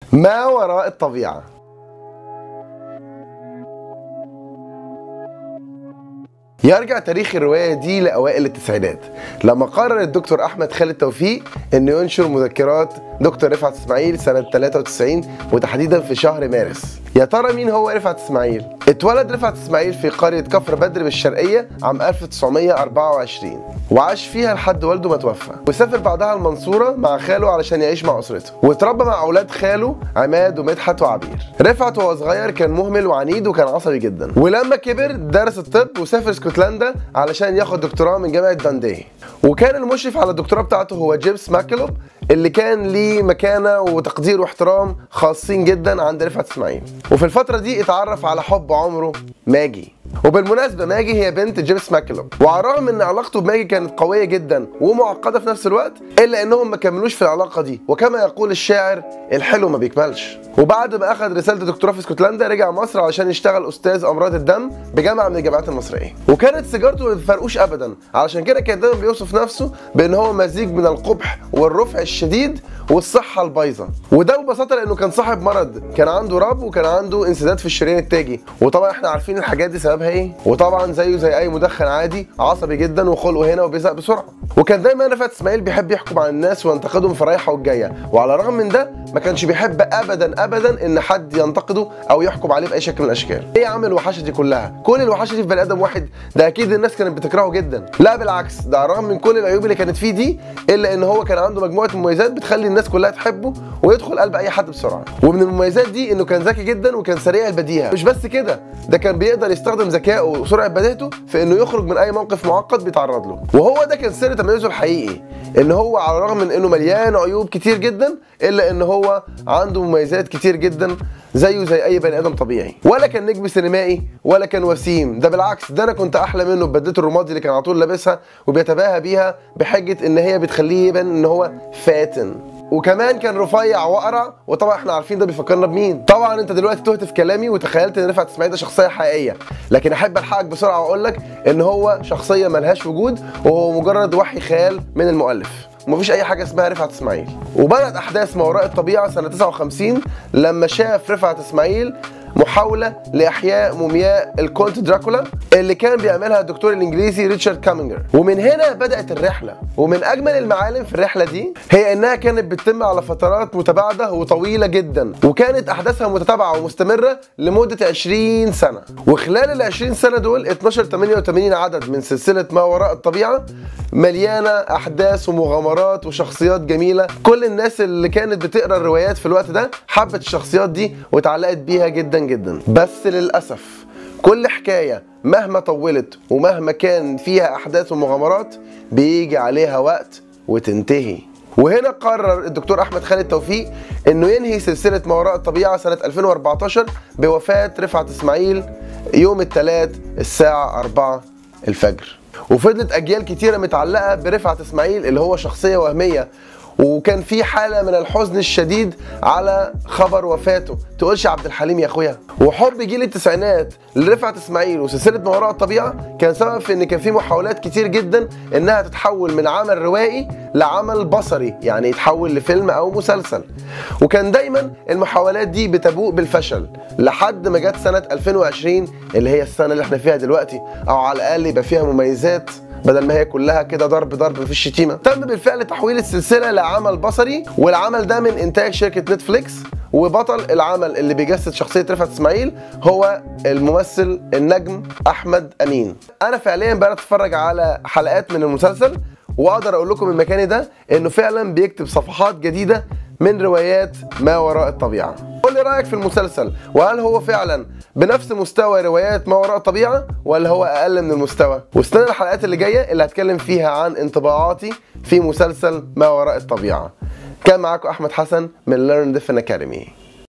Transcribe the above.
ما وراء الطبيعة. يرجع تاريخ الرواية دي لأوائل التسعينات، لما قرر الدكتور أحمد خالد توفيق إنه ينشر مذكرات دكتور رفعت إسماعيل سنة 93 وتحديدا في شهر مارس. يا ترى مين هو رفعت إسماعيل؟ اتولد رفعت إسماعيل في قرية كفر بدر بالشرقية عام 1924 وعاش فيها لحد والده ما توفى، وسافر بعدها المنصورة مع خاله علشان يعيش مع أسرته، واتربى مع أولاد خاله عماد ومدحت وعبير. رفعت وهو صغير كان مهمل وعنيد وكان عصبي جدا، ولما كبر درس الطب وسافر اسكتلندا علشان ياخد دكتوراه من جامعة دانديه. وكان المشرف على الدكتوراه بتاعته هو جيمس ماكلوب اللي كان ليه مكانة وتقدير واحترام خاصين جدا عند رفعت إسماعيل. وفي الفترة دي اتعرف على حب عمره ماجي، وبالمناسبة ماجي هي بنت جيمس ماكلوب. وعلى الرغم ان علاقته بماجي كانت قوية جدا ومعقدة في نفس الوقت، الا انهم ما كملوش في العلاقة دي، وكما يقول الشاعر الحلو ما بيكملش. وبعد ما اخذ رسالة الدكتوراه في اسكتلندا رجع مصر علشان يشتغل استاذ امراض الدم بجامعة من الجامعات المصرية، وكانت سيجارته ما بتفرقوش ابدا، علشان كده كان دايما بيوصف نفسه بان هو مزيج من القبح والرفع الشديد والصحة البايظة. وده ببساطة لانه كان صاحب مرض، كان عنده رب وكان عنده انسداد في الشريان التاجي، وطبعا احنا عارفين الحاجات دي سببها ايه. وطبعا زيه زي اي مدخن عادي عصبي جدا وخلقه هنا وبيزهق بسرعة. وكان دايما رفعت إسماعيل بيحب يحكم على الناس وينتقدهم في الرايحة والجاية، وعلى الرغم من ده ما كانش بيحب ابدا ان حد ينتقده او يحكم عليه باي شكل من الاشكال. ايه يا عم الوحشة دي كلها؟ كل الوحشة دي في بني ادم واحد؟ ده اكيد الناس كانت بتكرهه جدا. لا بالعكس، ده على الرغم من كل العيوب اللي كانت فيه دي الا ان هو كان عنده مجموعة مميزات بتخلي الناس كلها تحبه ويدخل قلب اي حد بسرعة. ومن المميزات دي انه كان ذكي جدا وكان سريع البديهة. مش بس كده، ده كان بيقدر يستخدم ذكائه وسرعة بديهته في انه يخرج من اي موقف معقد بيتعرض له. وهو ده كان سر تميزه الحقيقي، ان هو على الرغم من انه مليان عيوب كتير جدا الا ان هو عنده مميزات كتير جدا زيه زي اي بني ادم طبيعي. ولا كان نجم سينمائي ولا كان وسيم، ده بالعكس، ده انا كنت احلى منه ببدلته الرمادي اللي كان على طول لابسها وبيتباهى بيها بحجه ان هي بتخليه يبان ان هو فاتن. وكمان كان رفيع وقرع، وطبعا احنا عارفين ده بيفكرنا بمين. طبعا انت دلوقتي تهت في كلامي وتخيلت ان رفعت إسماعيل ده شخصيه حقيقيه، لكن احب الحقك بسرعه واقول لك ان هو شخصيه ملهاش وجود وهو مجرد وحي خيال من المؤلف، ومفيش اي حاجه اسمها رفعت إسماعيل. وبدات احداث ما وراء الطبيعه سنه 59 لما شاف رفعت إسماعيل محاولة لإحياء مومياء الكونت دراكولا اللي كان بيعملها الدكتور الإنجليزي ريتشارد كامينجر. ومن هنا بدأت الرحلة، ومن أجمل المعالم في الرحلة دي هي إنها كانت بتتم على فترات متباعدة وطويلة جدا، وكانت أحداثها متتابعة ومستمرة لمدة 20 سنة. وخلال ال 20 سنة دول 88 عدد من سلسلة ما وراء الطبيعة مليانة أحداث ومغامرات وشخصيات جميلة. كل الناس اللي كانت بتقرأ الروايات في الوقت ده حبت الشخصيات دي وتعلقت بيها جدا جدا. بس للأسف كل حكاية مهما طولت ومهما كان فيها أحداث ومغامرات بيجي عليها وقت وتنتهي. وهنا قرر الدكتور أحمد خالد توفيق إنه ينهي سلسلة ما وراء الطبيعة سنة 2014 بوفاة رفعت إسماعيل يوم الثلاث الساعة 4 الفجر. وفضلت أجيال كتيرة متعلقة برفعت إسماعيل اللي هو شخصية وهمية، وكان في حالة من الحزن الشديد على خبر وفاته. تقولش عبد الحليم يا اخويا. وحب جيل التسعينات لرفعت إسماعيل وسلسلة ما وراء الطبيعة كان سبب في ان كان في محاولات كتير جدا انها تتحول من عمل روائي لعمل بصري، يعني يتحول لفيلم او مسلسل. وكان دايما المحاولات دي بتبوء بالفشل لحد ما جت سنة 2020 اللي هي السنة اللي احنا فيها دلوقتي، او على الاقل يبقى فيها مميزات بدل ما هي كلها كده ضرب في الشتيمه. تم بالفعل تحويل السلسله لعمل بصري، والعمل ده من انتاج شركه نتفليكس، وبطل العمل اللي بيجسد شخصيه رفعت إسماعيل هو الممثل النجم احمد امين. انا فعليا بقى اتفرج على حلقات من المسلسل واقدر اقول لكم من مكاني ده انه فعلا بيكتب صفحات جديده من روايات ما وراء الطبيعه. قول لي رايك في المسلسل، وهل هو فعلا بنفس مستوى روايات ما وراء الطبيعه ولا هو اقل من المستوى؟ واستنى الحلقات اللي جايه اللي هتكلم فيها عن انطباعاتي في مسلسل ما وراء الطبيعه. كان معاكم احمد حسن من Learn Different Academy.